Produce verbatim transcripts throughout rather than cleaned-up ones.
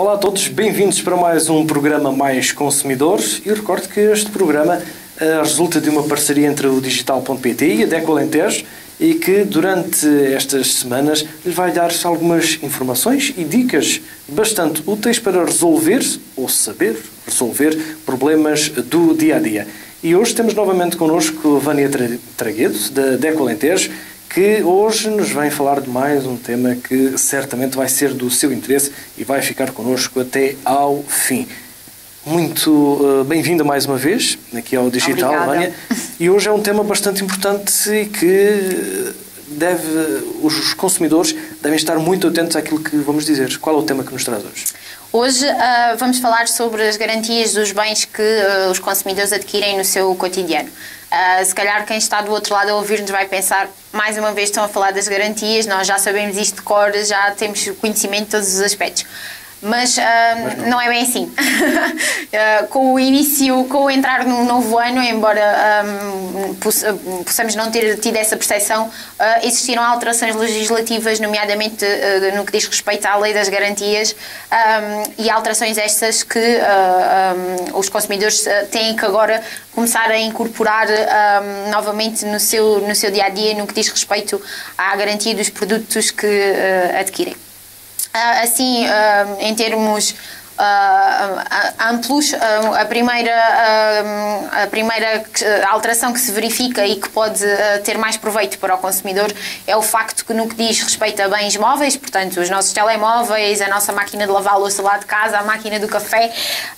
Olá a todos, bem-vindos para mais um programa Mais Consumidores e recordo que este programa uh, resulta de uma parceria entre o Digital ponto pt e a DECO Alentejo e que durante estas semanas lhe vai dar algumas informações e dicas bastante úteis para resolver ou saber resolver problemas do dia-a-dia. E hoje temos novamente connosco Vânia Traguedo, da DECO Alentejo, que hoje nos vem falar de mais um tema que certamente vai ser do seu interesse e vai ficar connosco até ao fim. Muito uh, bem-vinda mais uma vez aqui ao Digital, Obrigada. Vânia. E hoje é um tema bastante importante e que deve, os consumidores devem estar muito atentos àquilo que vamos dizer. Qual é o tema que nos traz hoje? Hoje uh, vamos falar sobre as garantias dos bens que uh, os consumidores adquirem no seu cotidiano. Uh, se calhar quem está do outro lado a ouvir-nos vai pensar, mais uma vez estão a falar das garantias, nós já sabemos isto de cor, já temos conhecimento de todos os aspectos. Mas, uh, Mas não. não é bem assim. uh, com o início, com o entrar num novo ano, embora um, possamos não ter tido essa percepção, uh, existiram alterações legislativas, nomeadamente uh, no que diz respeito à lei das garantias, um, e alterações estas que uh, um, os consumidores uh, têm que agora começar a incorporar um, novamente no seu, no seu dia-a-dia, no que diz respeito à garantia dos produtos que uh, adquirem. Assim, em termos amplos, a primeira, a primeira alteração que se verifica e que pode ter mais proveito para o consumidor é o facto que, no que diz respeito a bens móveis, portanto, os nossos telemóveis, a nossa máquina de lavar louça lá de casa, a máquina do café,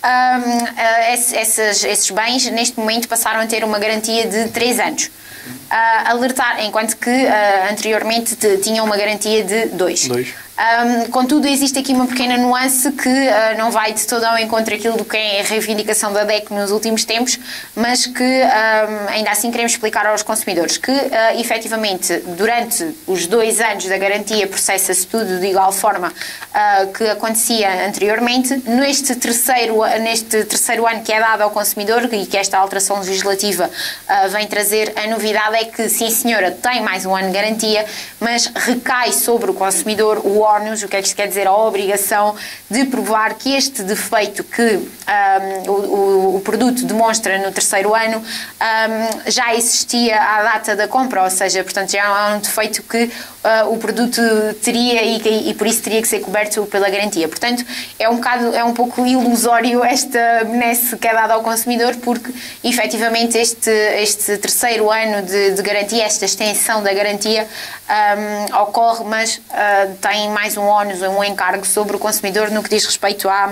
esses, esses bens, neste momento, passaram a ter uma garantia de três anos. Uh, alertar, enquanto que uh, anteriormente te, tinha uma garantia de dois. dois. Um, contudo, existe aqui uma pequena nuance que uh, não vai de todo ao encontro aquilo do que é a reivindicação da DECO nos últimos tempos, mas que um, ainda assim queremos explicar aos consumidores que, uh, efetivamente, durante os dois anos da garantia processa-se tudo de igual forma uh, que acontecia anteriormente. Neste terceiro, neste terceiro ano que é dado ao consumidor e que esta alteração legislativa uh, vem trazer a novidade é que, sim senhora, tem mais um ano de garantia, mas recai sobre o consumidor o ónus, o que é que isto quer dizer? A obrigação de provar que este defeito que um, o, o produto demonstra no terceiro ano um, já existia à data da compra, ou seja, portanto já é um defeito que uh, o produto teria e, e por isso teria que ser coberto pela garantia. Portanto, é um bocado, é um pouco ilusório esta benesse que é dada ao consumidor, porque efetivamente este, este terceiro ano de, de garantia, esta extensão da garantia um, ocorre, mas uh, tem mais um ónus, um encargo sobre o consumidor no que diz respeito à,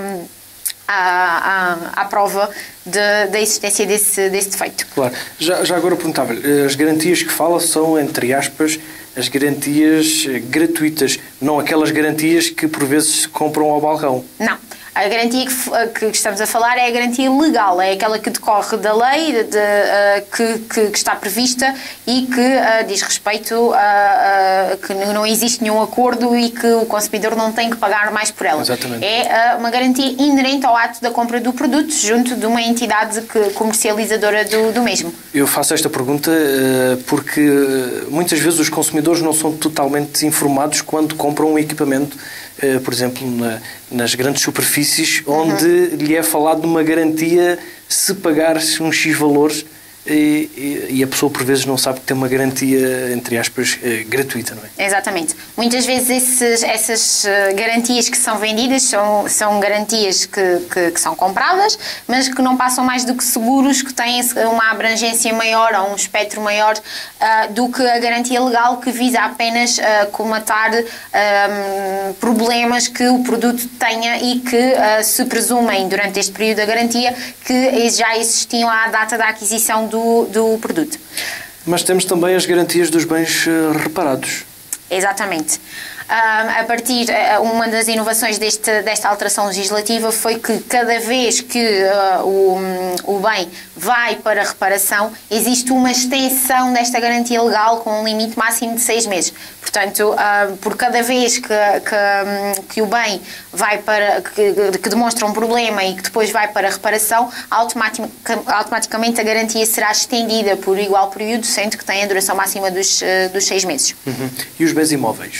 à, à, à prova de, da existência desse, desse defeito. Claro. Já, já agora perguntava-lhe, as garantias que fala são, entre aspas, as garantias gratuitas, não aquelas garantias que por vezes se compram ao balcão? Não. A garantia que, que estamos a falar é a garantia legal, é aquela que decorre da lei de, de, uh, que, que, que está prevista e que uh, diz respeito a uh, que não existe nenhum acordo e que o consumidor não tem que pagar mais por ela. Exatamente. É uh, uma garantia inerente ao ato da compra do produto junto de uma entidade que, comercializadora do, do mesmo. Eu faço esta pergunta uh, porque muitas vezes os consumidores não são totalmente informados quando compram um equipamento, uh, por exemplo, na, nas grandes superfícies, onde uhum. lhe é falado de uma garantia se pagar-se um X valores e, e, e a pessoa por vezes não sabe que tem uma garantia, entre aspas, gratuita, não é? Exatamente. Muitas vezes esses, essas garantias que são vendidas são, são garantias que, que, que são compradas, mas que não passam mais do que seguros, que têm uma abrangência maior ou um espectro maior uh, do que a garantia legal, que visa apenas uh, comatar um, problemas que o produto tenha e que uh, se presumem durante este período da garantia que já existiam à data da aquisição do Do, do produto. Mas temos também as garantias dos bens uh, reparados. Exatamente. Uh, a partir, uh, uma das inovações deste, desta alteração legislativa foi que cada vez que uh, o, o bem vai para reparação, existe uma extensão desta garantia legal com um limite máximo de seis meses. Portanto, uh, por cada vez que, que, que o bem vai para, que, que demonstra um problema e que depois vai para reparação, automatic, automaticamente a garantia será estendida por igual período, sendo que tem a duração máxima dos, uh, dos seis meses. Uhum. E os bens imóveis?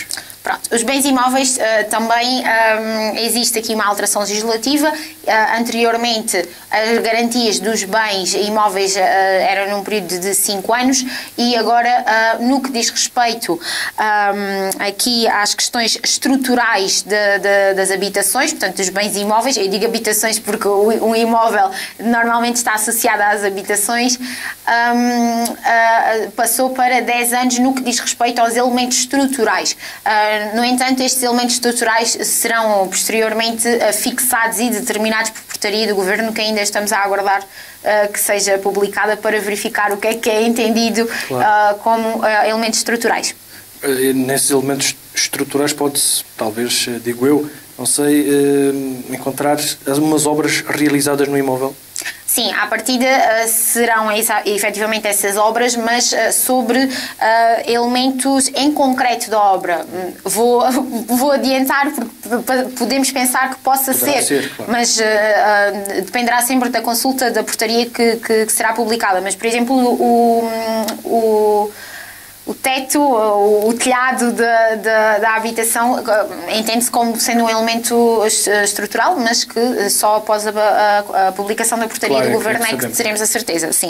Pronto. Os bens imóveis uh, também um, existe aqui uma alteração legislativa. Uh, anteriormente, as garantias dos bens imóveis uh, eram num período de cinco anos e agora, uh, no que diz respeito um, aqui às questões estruturais de, de, das habitações, portanto, dos bens imóveis, eu digo habitações porque o, um imóvel normalmente está associado às habitações, um, uh, passou para dez anos no que diz respeito aos elementos estruturais. Uh, No entanto, estes elementos estruturais serão posteriormente fixados e determinados por portaria do Governo, que ainda estamos a aguardar uh, que seja publicada para verificar o que é que é entendido claro. uh, como uh, elementos estruturais. Nesses elementos estruturais pode-se, talvez, digo eu, não sei, uh, encontrar umas obras realizadas no imóvel? Sim, à partida uh, serão efetivamente essas obras, mas uh, sobre uh, elementos em concreto da obra. Vou, vou adiantar, porque podemos pensar que possa Poderá ser, ser claro. mas uh, uh, dependerá sempre da consulta da portaria que, que, que será publicada. Mas, por exemplo, o... o O teto, o, o telhado da, da, da habitação entende-se como sendo um elemento estrutural, mas que só após a, a, a publicação da portaria claro, do Governo é que, é que teremos a certeza, sim.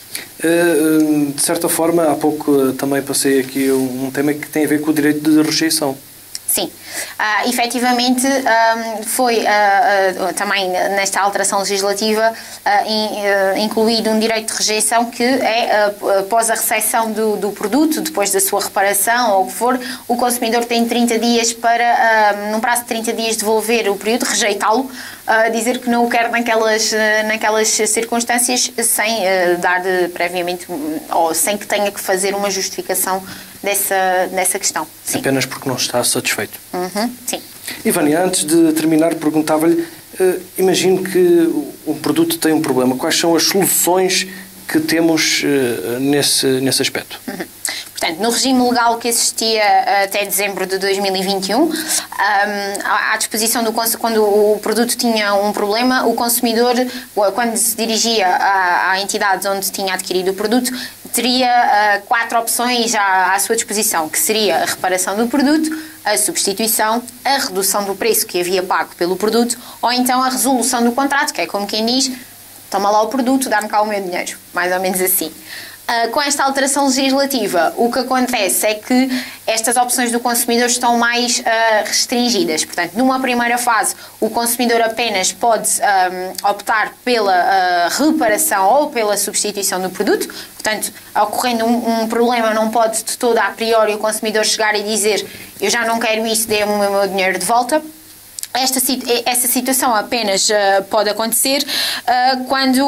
De certa forma, há pouco também passei aqui um tema que tem a ver com o direito de rejeição. Sim, uh, efetivamente um, foi uh, uh, também nesta alteração legislativa uh, in, uh, incluído um direito de rejeição que é uh, após a recepção do, do produto, depois da sua reparação ou o que for, o consumidor tem trinta dias para, uh, num prazo de trinta dias, devolver o período, rejeitá-lo, uh, dizer que não o quer naquelas, uh, naquelas circunstâncias sem uh, dar de, previamente ou sem que tenha que fazer uma justificação dessa, dessa questão. Sim. Apenas porque não está satisfeito. Uhum, sim. Ivânia, antes de terminar, perguntava-lhe, uh, imagino que o produto tem um problema. Quais são as soluções que temos uh, nesse, nesse aspecto? Uhum. Portanto, no regime legal que existia até dezembro de dois mil e vinte e um, um, à disposição do quando o produto tinha um problema, o consumidor, quando se dirigia à, à entidade onde tinha adquirido o produto, teria uh, quatro opções à, à sua disposição, que seria a reparação do produto, a substituição, a redução do preço que havia pago pelo produto, ou então a resolução do contrato, que é como quem diz, toma lá o produto, dá-me cá o meu dinheiro, mais ou menos assim. Uh, com esta alteração legislativa, o que acontece é que estas opções do consumidor estão mais uh, restringidas. Portanto, numa primeira fase, o consumidor apenas pode um, optar pela uh, reparação ou pela substituição do produto. Portanto, ocorrendo um, um problema, não pode de todo a priori o consumidor chegar e dizer eu já não quero isso, dê-me o meu dinheiro de volta. Esta, essa situação apenas uh, pode acontecer uh, quando,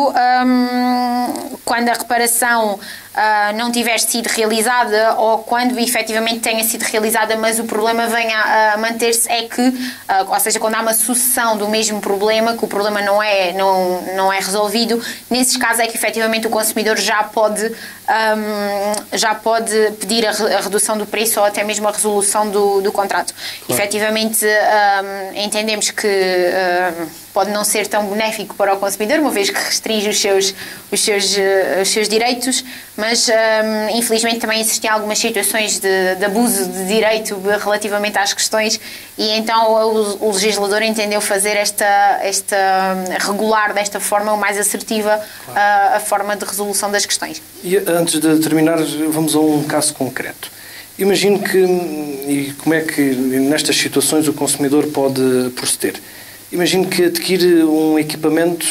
um, quando a reparação uh, não tiver sido realizada ou quando efetivamente tenha sido realizada, mas o problema venha a manter-se, é que, uh, ou seja, quando há uma sucessão do mesmo problema, que o problema não é, não, não é resolvido, nesses casos é que efetivamente o consumidor já pode, um, já pode pedir a, a redução do preço ou até mesmo a resolução do, do contrato. Claro. Efetivamente, um, entendemos que uh, pode não ser tão benéfico para o consumidor, uma vez que restringe os seus, os seus, uh, os seus direitos, mas um, infelizmente também existem algumas situações de, de abuso de direito relativamente às questões e então o, o legislador entendeu fazer esta, esta regular desta forma o mais assertiva claro. uh, a forma de resolução das questões. E antes de terminar, vamos a um caso concreto. Imagino que, e como é que nestas situações o consumidor pode proceder? Imagino que adquire um equipamento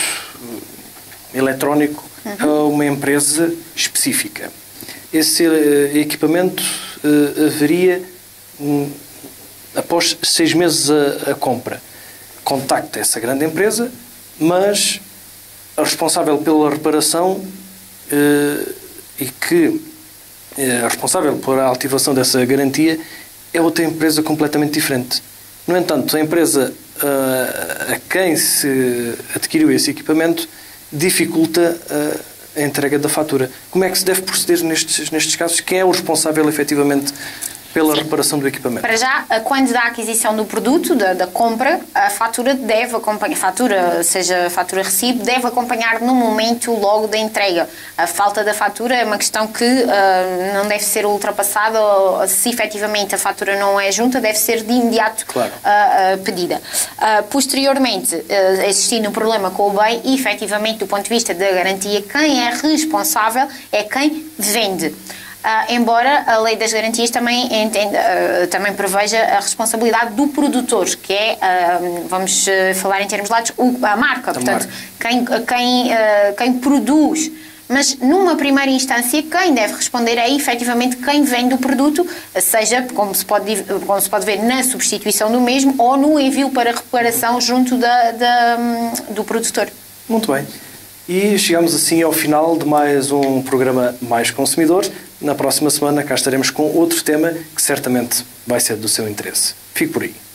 eletrónico uhum. a uma empresa específica. Esse uh, equipamento uh, haveria, um, após seis meses a, a compra, contacta essa grande empresa, mas a responsável pela reparação uh, e que a responsável pela ativação dessa garantia é outra empresa completamente diferente. No entanto, a empresa uh, a quem se adquiriu esse equipamento dificulta uh, a entrega da fatura. Como é que se deve proceder nestes, nestes casos? Quem é o responsável, efetivamente, Pela Sim. reparação do equipamento. Para já, quando da aquisição do produto, da, da compra, a fatura deve acompanhar, fatura, seja fatura recibo, deve acompanhar no momento logo da entrega. A falta da fatura é uma questão que uh, não deve ser ultrapassada, ou, se efetivamente a fatura não é junta, deve ser de imediato claro. uh, uh, pedida. Uh, posteriormente, uh, existindo um problema com o bem, e efetivamente, do ponto de vista da garantia, quem é responsável é quem vende. Uh, embora a lei das garantias também, entenda, uh, também preveja a responsabilidade do produtor, que é, uh, vamos uh, falar em termos lados, o, a marca, a portanto, marca. Quem, quem, uh, quem produz. Mas, numa primeira instância, quem deve responder é, efetivamente, quem vende o produto, seja, como se pode, como se pode ver, na substituição do mesmo ou no envio para reparação junto da, da, do produtor. Muito bem. E chegamos assim ao final de mais um programa Mais Consumidor. Na próxima semana cá estaremos com outro tema que certamente vai ser do seu interesse. Fique por aí.